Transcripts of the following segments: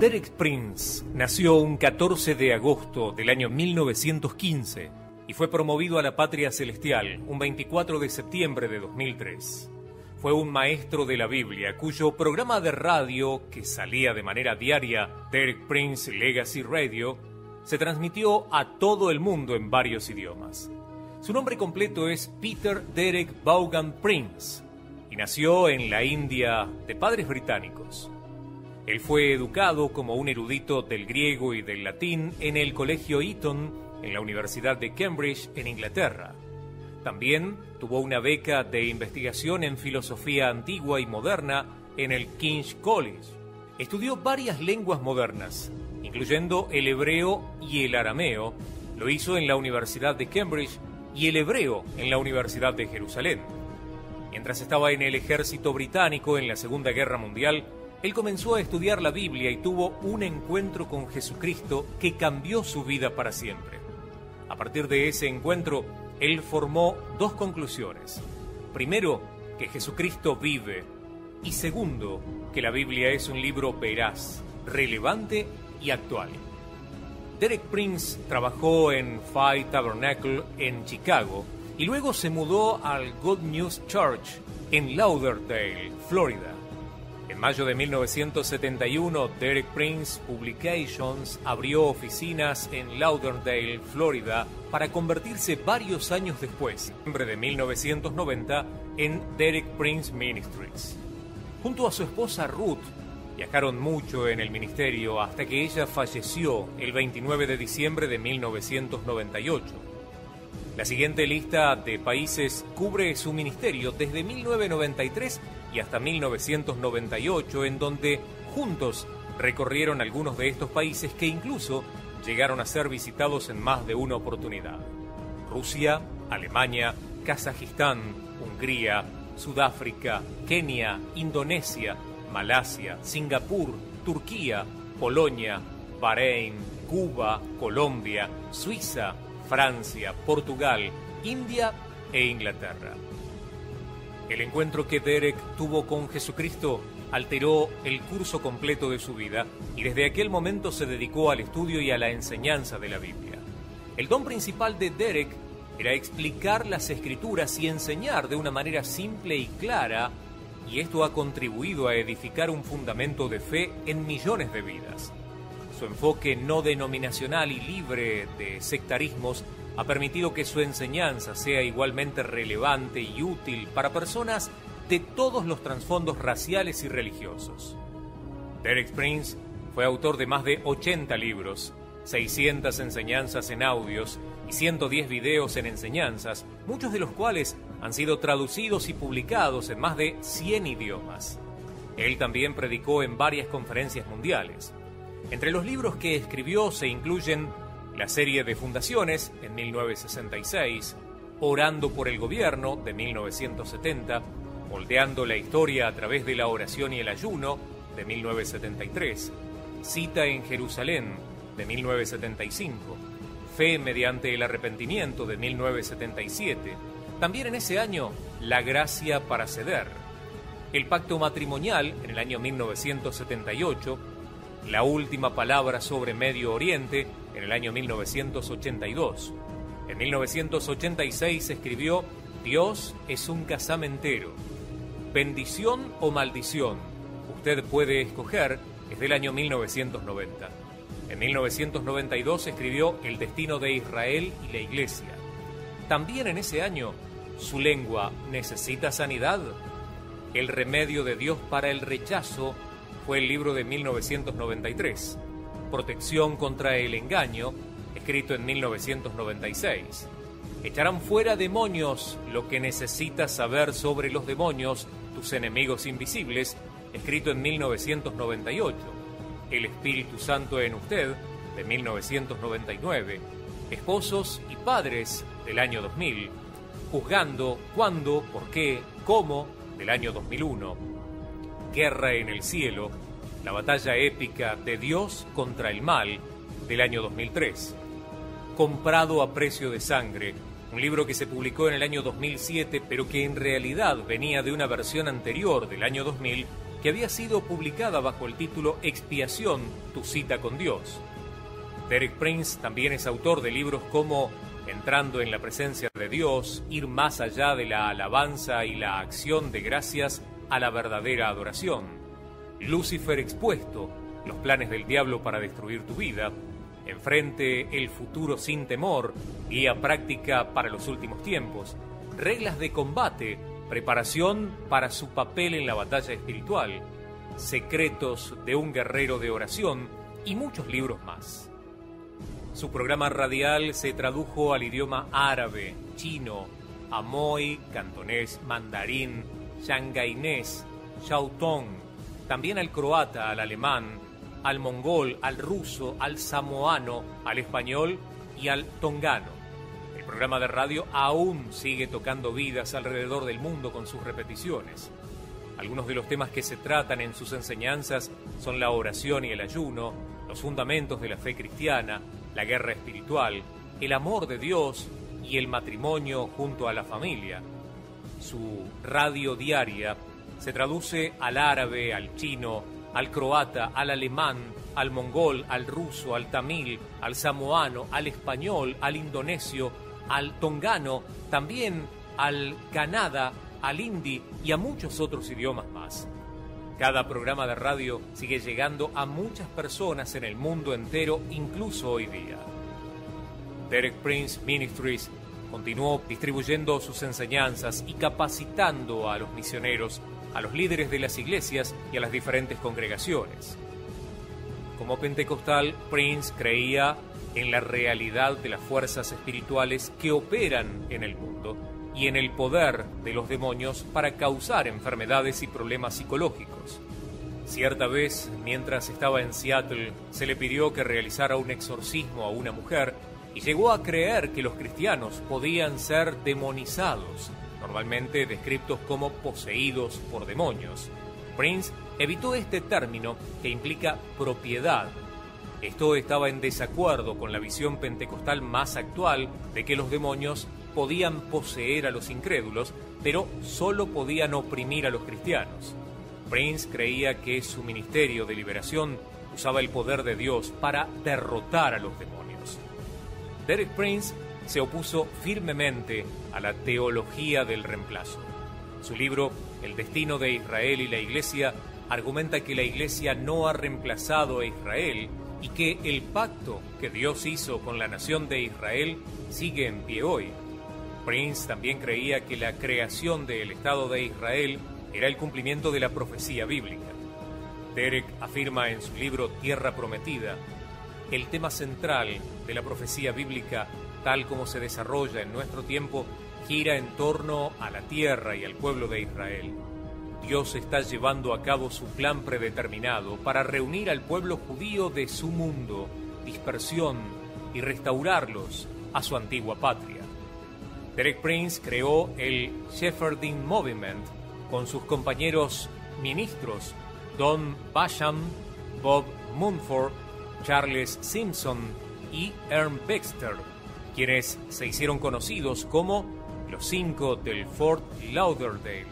Derek Prince nació un 14 de agosto del año 1915 y fue promovido a la patria celestial un 24 de septiembre de 2003. Fue un maestro de la Biblia cuyo programa de radio, que salía de manera diaria, Derek Prince Legacy Radio, se transmitió a todo el mundo en varios idiomas. Su nombre completo es Peter Derek Vaughan Prince y nació en la India de padres británicos. Él fue educado como un erudito del griego y del latín en el Colegio Eton, en la Universidad de Cambridge, en Inglaterra. También tuvo una beca de investigación en filosofía antigua y moderna en el King's College. Estudió varias lenguas modernas, incluyendo el hebreo y el arameo. Lo hizo en la Universidad de Cambridge y el hebreo en la Universidad de Jerusalén. Mientras estaba en el ejército británico en la Segunda Guerra Mundial, él comenzó a estudiar la Biblia y tuvo un encuentro con Jesucristo que cambió su vida para siempre. A partir de ese encuentro, él formó dos conclusiones. Primero, que Jesucristo vive. Y segundo, que la Biblia es un libro veraz, relevante y actual. Derek Prince trabajó en Five Tabernacle en Chicago y luego se mudó al Good News Church en Lauderdale, Florida. En mayo de 1971, Derek Prince Publications abrió oficinas en Lauderdale, Florida, para convertirse varios años después, en noviembre de 1990, en Derek Prince Ministries. Junto a su esposa Ruth, viajaron mucho en el ministerio hasta que ella falleció el 29 de diciembre de 1998. La siguiente lista de países cubre su ministerio desde 1993 y hasta 1998, en donde juntos recorrieron algunos de estos países que incluso llegaron a ser visitados en más de una oportunidad. Rusia, Alemania, Kazajistán, Hungría, Sudáfrica, Kenia, Indonesia, Malasia, Singapur, Turquía, Polonia, Bahrein, Cuba, Colombia, Suiza, Francia, Portugal, India e Inglaterra. El encuentro que Derek tuvo con Jesucristo alteró el curso completo de su vida y desde aquel momento se dedicó al estudio y a la enseñanza de la Biblia. El don principal de Derek era explicar las Escrituras y enseñar de una manera simple y clara, y esto ha contribuido a edificar un fundamento de fe en millones de vidas. Su enfoque no denominacional y libre de sectarismos ha permitido que su enseñanza sea igualmente relevante y útil para personas de todos los trasfondos raciales y religiosos. Derek Prince fue autor de más de 80 libros, 600 enseñanzas en audios y 110 videos en enseñanzas, muchos de los cuales han sido traducidos y publicados en más de 100 idiomas. Él también predicó en varias conferencias mundiales. Entre los libros que escribió se incluyen la serie de Fundaciones, en 1966, Orando por el Gobierno, de 1970, Moldeando la Historia a través de la oración y el ayuno, de 1973, Cita en Jerusalén, de 1975, Fe mediante el arrepentimiento, de 1977, también en ese año, La gracia para ceder, El pacto matrimonial, en el año 1978, La última palabra sobre Medio Oriente, en el año 1982. En 1986 escribió Dios es un casamentero. Bendición o maldición, usted puede escoger, es del año 1990. En 1992 escribió El destino de Israel y la Iglesia. También en ese año, su lengua necesita sanidad. El remedio de Dios para el rechazo fue el libro de 1993. Protección contra el engaño, escrito en 1996. Echarán fuera demonios, lo que necesitas saber sobre los demonios, tus enemigos invisibles, escrito en 1998. El Espíritu Santo en usted, de 1999. Esposos y padres, del año 2000. Juzgando, cuándo, por qué, cómo, del año 2001. Guerra en el cielo, la batalla épica de Dios contra el mal, del año 2003. Comprado a precio de sangre, un libro que se publicó en el año 2007, pero que en realidad venía de una versión anterior del año 2000, que había sido publicada bajo el título Expiación, tu cita con Dios. Derek Prince también es autor de libros como Entrando en la presencia de Dios, Ir más allá de la alabanza y la acción de gracias a la verdadera adoración, Lucifer expuesto, los planes del diablo para destruir tu vida, Enfrente el futuro sin temor, guía práctica para los últimos tiempos, Reglas de combate, preparación para su papel en la batalla espiritual, Secretos de un guerrero de oración y muchos libros más. Su programa radial se tradujo al idioma árabe, chino, amoy, cantonés, mandarín, shangainés, shaotong, también al croata, al alemán, al mongol, al ruso, al samoano, al español y al tongano. El programa de radio aún sigue tocando vidas alrededor del mundo con sus repeticiones. Algunos de los temas que se tratan en sus enseñanzas son la oración y el ayuno, los fundamentos de la fe cristiana, la guerra espiritual, el amor de Dios y el matrimonio junto a la familia. Su radio diaria se traduce al árabe, al chino, al croata, al alemán, al mongol, al ruso, al tamil, al samoano, al español, al indonesio, al tongano, también al kannada, al hindi y a muchos otros idiomas más. Cada programa de radio sigue llegando a muchas personas en el mundo entero, incluso hoy día. Derek Prince Ministries continuó distribuyendo sus enseñanzas y capacitando a los misioneros, a los líderes de las iglesias y a las diferentes congregaciones. Como pentecostal, Prince creía en la realidad de las fuerzas espirituales que operan en el mundo y en el poder de los demonios para causar enfermedades y problemas psicológicos. Cierta vez, mientras estaba en Seattle, se le pidió que realizara un exorcismo a una mujer y llegó a creer que los cristianos podían ser demonizados, normalmente descritos como poseídos por demonios. Prince evitó este término que implica propiedad. Esto estaba en desacuerdo con la visión pentecostal más actual de que los demonios podían poseer a los incrédulos, pero solo podían oprimir a los cristianos. Prince creía que su ministerio de liberación usaba el poder de Dios para derrotar a los demonios. Derek Prince se opuso firmemente a la teología del reemplazo. Su libro, El destino de Israel y la Iglesia, argumenta que la Iglesia no ha reemplazado a Israel y que el pacto que Dios hizo con la nación de Israel sigue en pie hoy. Prince también creía que la creación del Estado de Israel era el cumplimiento de la profecía bíblica. Derek afirma en su libro Tierra Prometida: el tema central de la profecía bíblica, tal como se desarrolla en nuestro tiempo, gira en torno a la tierra y al pueblo de Israel. Dios está llevando a cabo su plan predeterminado para reunir al pueblo judío de su mundo, dispersión y restaurarlos a su antigua patria. Derek Prince creó el Shepherding Movement con sus compañeros ministros Don Basham, Bob Mumford, Charles Simpson y Ern Baxter, quienes se hicieron conocidos como los 5 del Fort Lauderdale.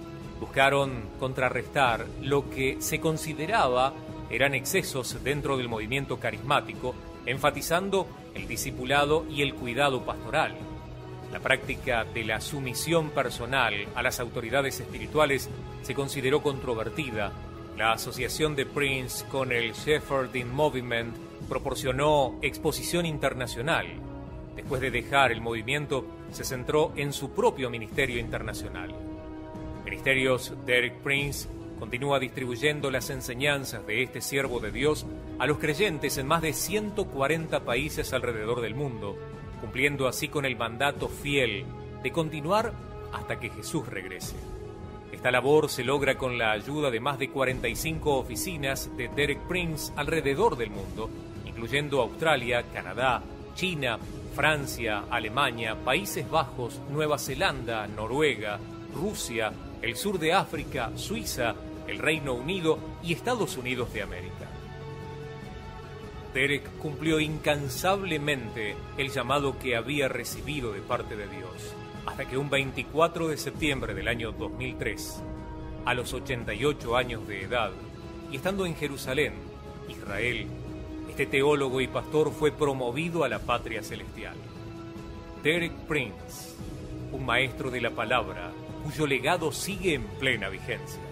Buscaron contrarrestar lo que se consideraba eran excesos dentro del movimiento carismático, enfatizando el discipulado y el cuidado pastoral. La práctica de la sumisión personal a las autoridades espirituales se consideró controvertida. La asociación de Prince con el Shepherding Movement proporcionó exposición internacional. Después de dejar el movimiento, se centró en su propio ministerio internacional. Ministerios Derek Prince continúa distribuyendo las enseñanzas de este siervo de Dios a los creyentes en más de 140 países alrededor del mundo, cumpliendo así con el mandato fiel de continuar hasta que Jesús regrese. Esta labor se logra con la ayuda de más de 45 oficinas de Derek Prince alrededor del mundo, incluyendo Australia, Canadá, China, Francia, Alemania, Países Bajos, Nueva Zelanda, Noruega, Rusia, el sur de África, Suiza, el Reino Unido y Estados Unidos de América. Derek cumplió incansablemente el llamado que había recibido de parte de Dios, hasta que un 24 de septiembre del año 2003, A los 88 años de edad, y estando en Jerusalén, Israel, este teólogo y pastor fue promovido a la patria celestial. Derek Prince, un maestro de la palabra, cuyo legado sigue en plena vigencia.